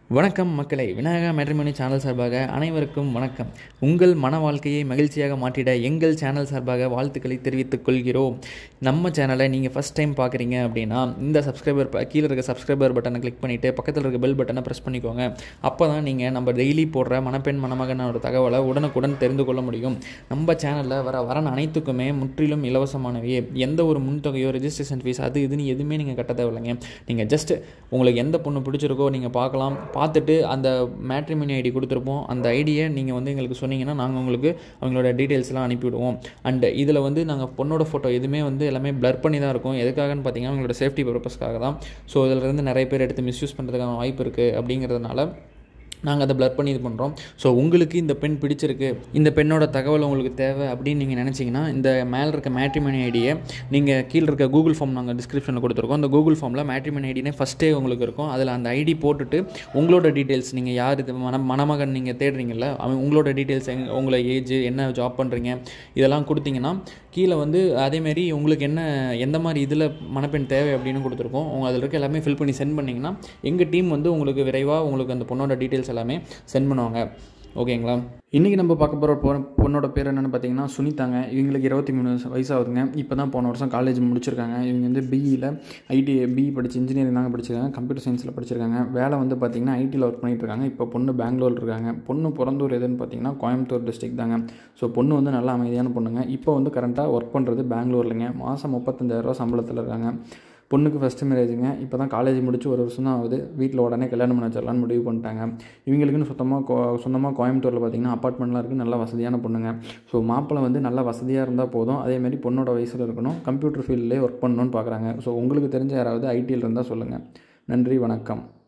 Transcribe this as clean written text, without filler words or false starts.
வணக்கம் மக்களே, Vinayaka matrimony channel சார்பாக அனைவருக்கும் வணக்கம். உங்கள் மன வாழ்க்கையை மகிழ்ச்சியாக மாற்றிட எங்கள் சேனல் சார்பாக வாழ்த்துக்களை தெரிவித்துக் கொள்கிறோம். நம்ம சேனலை நீங்கள் ஃபஸ்ட் டைம் பார்க்குறீங்க அப்படின்னா இந்த கீழே இருக்க சப்ஸ்கிரைபர் பட்டனை கிளிக் பண்ணிவிட்டு பக்கத்தில் இருக்க பெல் பட்டனை ப்ரெஸ் பண்ணிக்கோங்க. அப்போ தான் நீங்கள் நம்ம டெய்லி போடுற மணப்பெண் மணமகனோட தகவலை உடனுக்குடன் தெரிந்து கொள்ள முடியும். நம்ம சேனலில் வர அனைத்துக்குமே முற்றிலும் இலவசமானவையே. எந்த ஒரு முன்தொகையோ ரெஜிஸ்ட்ரேஷன் ஃபீஸ் அது இதுன்னு எதுவுமே நீங்கள் கட்ட தேவையில்லைங்க. நீங்கள் ஜஸ்ட் உங்களுக்கு எந்த பொண்ணு பிடிச்சிருக்கோ நீங்கள் பார்த்துட்டு அந்த மேட்ரிமோனி ஐடி கொடுத்துருப்போம். அந்த ஐடியை நீங்கள் எங்களுக்கு சொன்னீங்கன்னா நாங்கள் உங்களுக்கு அவங்களோட டீட்டெயில்ஸ்லாம் அனுப்பிவிடுவோம். அண்ட் இதில் நாங்கள் பொண்ணோட ஃபோட்டோ எதுவுமே எல்லாமே பிளர் பண்ணி தான் இருக்கும். எதுக்காகன்னு பார்த்தீங்கன்னா அவங்களோட சேஃப்டி பர்பஸ்க்காக தான். ஸோ இதிலிருந்து நிறைய பேர் எடுத்து மிஸ்யூஸ் பண்ணுறதுக்கான வாய்ப்பு இருக்குது. அப்படிங்கிறதுனால நாங்கள் அதை பிளர் பண்ணி இது பண்ணுறோம். ஸோ உங்களுக்கு இந்த பெண் பிடிச்சிருக்கு, இந்த பெண்ணோட தகவல் உங்களுக்கு தேவை அப்படின்னு நீங்கள் நினச்சிங்கன்னா இந்த மேலே இருக்க மேட்ரிமோனி ஐடியை நீங்கள் கீழே இருக்க கூகுள் ஃபார்ம் நாங்கள் டிஸ்கிரிப்ஷனில் கொடுத்துருக்கோம். அந்த கூகுள் ஃபார்மில் மேட்ரிமோனி ஐடினே ஃபஸ்ட்டே உங்களுக்கு இருக்கும். அதில் அந்த ஐடி போட்டுட்டு உங்களோட டீட்டெயில்ஸ், நீங்கள் யார் இது மணமகன் நீங்கள் தேடுறீங்கள உங்களோட டீட்டெயில்ஸ், உங்களை ஏஜ் என்ன, ஜாப் பண்ணுறீங்க, இதெல்லாம் கொடுத்தீங்கன்னா கீழே அதேமாரி உங்களுக்கு எந்த மாதிரி இதில் மணப்பெண் தேவை அப்படின்னு கொடுத்துருக்கோம். அதில் இருக்க எல்லாமே ஃபில் பண்ணி சென்ட் பண்ணிங்கன்னா எங்கள் டீம் உங்களுக்கு விரைவாக உங்களுக்கு அந்த பொண்ணோட டீட்டெயில்ஸ் எல்லாமே சென்ட் பண்ணுவாங்க. ஓகேங்களா? இன்றைக்கி நம்ம பார்க்க போகிற பொண்ணோட பேர் என்னென்னு பார்த்தீங்கன்னா சுனிதாங்க. இவங்களுக்கு 23 வயசாகுதுங்க. இப்போ தான் போன வருஷம் காலேஜ் முடிச்சிருக்காங்க. இவங்க பிஇயில் பிஇ படித்து இன்ஜினியரிங் தாங்க படிச்சிருக்காங்க. கம்ப்யூட்டர் சயின்ஸில் படிச்சிருக்காங்க. வேலை பார்த்திங்கன்னா ஐடியில் ஒர்க் பண்ணிகிட்டு இருக்காங்க. இப்போ பொண்ணு பெங்களூர் இருக்காங்க. பொண்ணு பிறந்தூர் எதுன்னு பார்த்தீங்கன்னா கோயம்புத்தூர் டிஸ்ட்ரிக்ட் தாங்க. ஸோ பொண்ணு நல்லா அமைதியான பொண்ணுங்க. இப்போ கரண்ட்டாக ஒர்க் பண்ணுறது பெங்களூர்லைங்க. மாதம் 35,000 சம்பளத்தில் இருக்காங்க. பொண்ணுக்கு ஃபஸ்ட்டு மேரேஜுங்க. இப்போ தான் காலேஜ் முடிச்சு 1 வருஷம் தான் ஆகுது. வீட்டில் உடனே கல்யாணம் பண்ண வச்சிடலான்னு முடிவு பண்ணிட்டாங்க. இவங்களுக்குன்னு சொந்தமாக கோயம்புத்தூரில் பார்த்திங்கன்னா அப்பார்ட்மெண்ட்லாம் இருக்குது. நல்ல வசதியான பொண்ணுங்க. ஸோ மாப்பிள்ளை நல்லா வசதியாக இருந்தால் போதும். அதேமாதிரி பொண்ணோட வயசில் இருக்கணும். கம்ப்யூட்டர் ஃபீல்ட்லேயே ஒர்க் பண்ணணும்னு பார்க்குறாங்க. ஸோ உங்களுக்கு தெரிஞ்ச யாராவது ஐடியில் இருந்தால் சொல்லுங்கள். நன்றி, வணக்கம்.